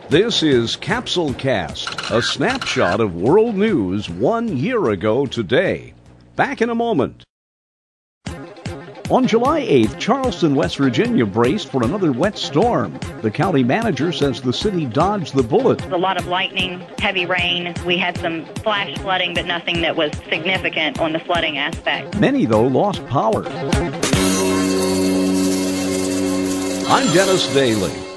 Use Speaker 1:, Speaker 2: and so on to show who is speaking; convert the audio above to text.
Speaker 1: This is Capsule-Cast, a snapshot of world news 1 year ago today. Back in a moment. On July 8th, Charleston, West Virginia braced for another wet storm. The county manager says the city dodged the bullet.
Speaker 2: A lot of lightning, heavy rain. We had some flash flooding, but nothing that was significant on the flooding aspect.
Speaker 1: Many, though, lost power. I'm Dennis Daly.